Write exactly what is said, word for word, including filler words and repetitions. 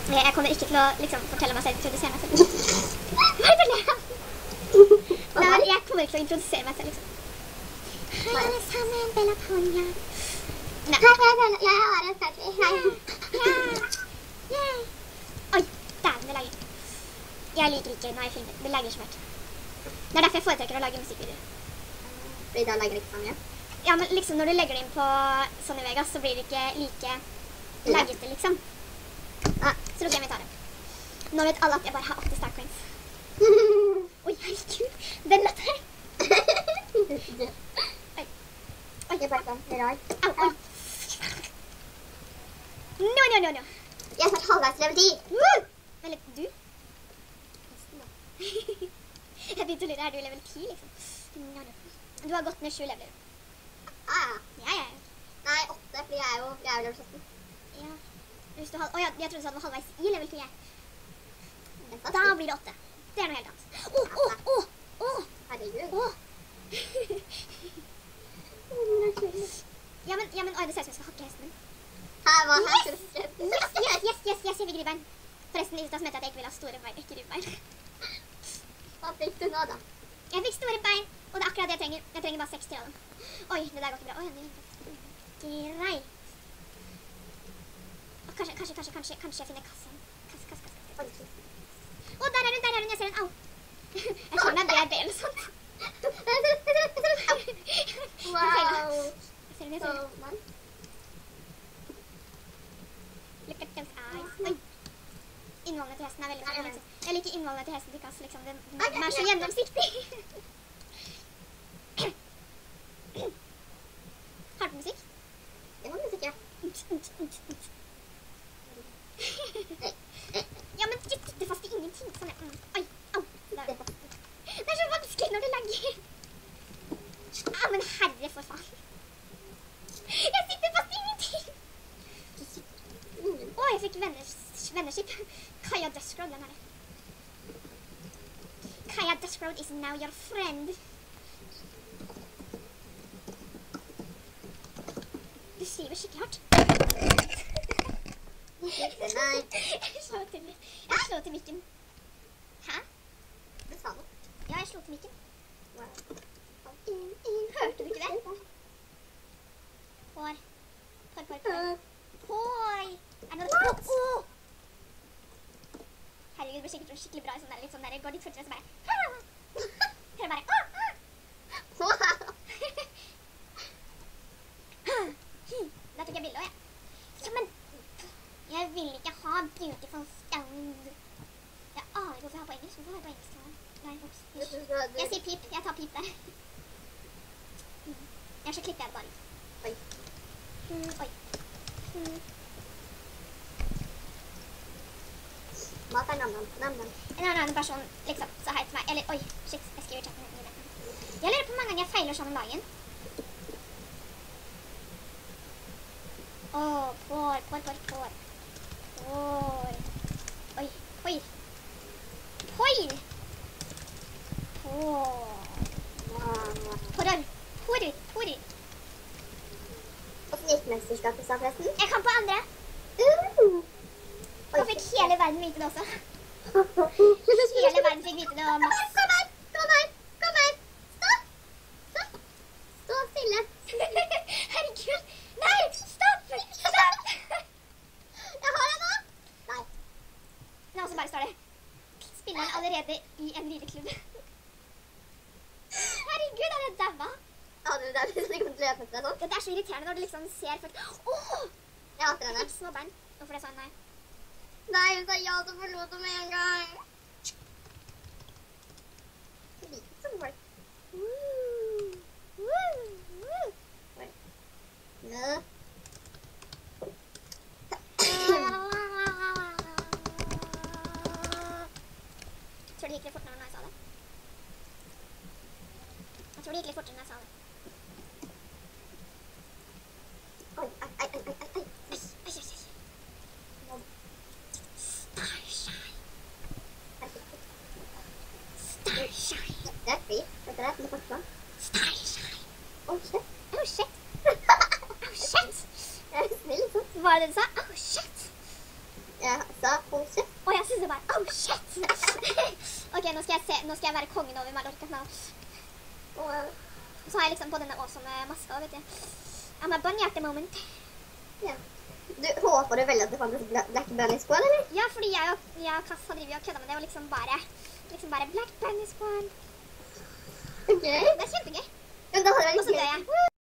Jeg kommer ikke til å liksom, fortelle meg selv, introdusere meg selv. Hva er det det? Nei, jeg kommer ikke til å introdusere meg selv, liksom. Hei, alle sammen, Bella Ponja. Nei. Hei, Bella. Jeg er en Sergi. Hei. Ja. Ja. Oi, dæven, det lager. Jeg liker ikke når jeg filmer. Det lager så mye. Det er derfor jeg foretrekker å lage musikkvideoer. Fordi da lager det ikke så mye. Ja, men liksom når du legger det inn på Sony Vegas, så blir det ikke like laget det, liksom. Ah. Så da kan vi ta det. Nå vet alle at jeg bare har åtte Star Coins. Oi, herregud. Den låter her. Oi. Oi. Jeg bare sånn rar. Au, oi. Nå, nå, nå, nå. Jeg er snart halvveis level ti. Eller, du? Jeg begynte å lure, er du level ti, liksom? Nå, nå. Du har gått ned sju leveler. Ah. Ja, ja. Nei, åtte, fordi jeg er jo, jeg er jo level sytten. Ja. Hvis du har, å ja, jeg trodde du var halvveis i level ti. Da blir det åtte. Det er noe helt annet. Åh, åh, åh, åh. Herregud. Åh. Ja, men, ja, men, oi, det ser ut som jeg skal hakke hesten min. Her var her. Yes, yes, yes, yes, yes, jeg fikk ribbein. Forresten, i stad mente jeg at jeg ikke ville ha store bein, ikke ribbein. Hva fikk du nå, da? Jeg fikk store bein, og det er akkurat det jeg trenger. Jeg trenger bare seks til av dem. Oi, det der går ikke bra. Oi, det greit. Og kanskje, kanskje, kanskje, kanskje, kanskje jeg finner kassen. Kasse, kasse, kasse, kasse. Å, der er hun, der er hun, jeg ser hun. Au. Jeg skjønner at det er det eller sånt. Wow. Jeg ser hun, jeg ser hun. man. Look at those eyes. Oi. Innvollene til hesten er veldig sånn. Liksom. Jeg liker innvollene til hesten til kass, liksom. Den, den er så gjennomsiktig. Har du musikk? Det var musikk, ja. Ja, men jeg sitter fast i ingenting. Sånn, mm. Oi, au. Det er, det er så vanskelig når det lagger. Ah, men herre for faen. Jeg sitter fast i ingenting. Å, jeg fikk venners, vennerskip. Kaja Duskroad, hvem er det? Kaja Duskroad is now your friend. Du skriver skikkelig hardt. Nei. Jeg slår til, jeg slår til mikken. Hæ? Du sa noe. Ja, jeg slår til mikken. Wow. Hørte du ikke det? Hår. Hår, hår, hår. Hår. Er det noe? Åh, åh. Herregud, det blir sikkert skikkelig bra i sånn der, litt sånn der, går litt fortere, så bare, hører bare, åh, Wow. Da tok jeg bildet også, ja. Ja, men, jeg vil ikke ha beautiful stone. Jeg aner ikke hvorfor jeg har på engelsk. Hvorfor har jeg på engelsk? Nei, ups. Jeg sier pip. Jeg tar pip der. Jeg så klipper jeg det bare. Oi. Mm, oi. Mm. Mat er nam-nam. Nam-nam. En annen person, liksom, sa hei til meg. Eller, oi, shit, jeg skriver chatten min. Jeg lurer på hvor mange ganger jeg feiler sånn om dagen. Åh, pår, pår, pår, pår. Pår. Oi, pår. Pår. Pår. Pårer. Pårer. Pårer. Hvordan gikk mesterskapet, sa forresten? Jeg kan på andre. Uh. Nå fikk hele verden vite det også. Hele verden fikk vite det og masse. Kom her! Kom her! Kom her! Stopp! Stopp! Stå stille. Herregud. Nei, stopp! Stopp! Jeg har deg nå! Nei. Nå så bare står det. Spilleren allerede i en lydeklubb. Herregud, er det daua? Ja, du, det er hvis du ikke kunne løpe etter deg sånn. Det er så irriterende når du liksom ser folk. Åh! Jeg hater henne. Helt små bein. Hvorfor det sa hun nei? Nei, hun sa ja, så forlot hun med en gang. Du liker ikke sånne folk. Woo! Woo! Woo! Nå. Jeg tror det gikk litt fortere når jeg sa det. Jeg tror det gikk litt fortere når jeg sa det. Oi, ai, ai, ai, ai, ai. Oi, oi, oi, oi. Starshine. Starshine. Det er fri. Vet du det? Det er faktisk. Starshine. Oh, shit. Oh, shit. Oh, shit. Jeg er snill, så. Hva er det du sa? Oh, shit. Jeg pizza pose. Åh, jeg synes det bare, oh shit! Ok, nå skal jeg se, nå skal jeg være kongen over Mallorca nå. Og Så har jeg liksom på denne awesome maska, vet du. I'm a bunny at the moment. ja. Du håper du veldig at det fantes bla- black bunnies på, eller? Ja, fordi jeg og, jeg og Kass har drivet og kødda med det, og liksom bare, liksom bare black bunnies på den. Ok. Det er kjempegøy. Men da hadde jeg Og så litt dør jeg. gøy.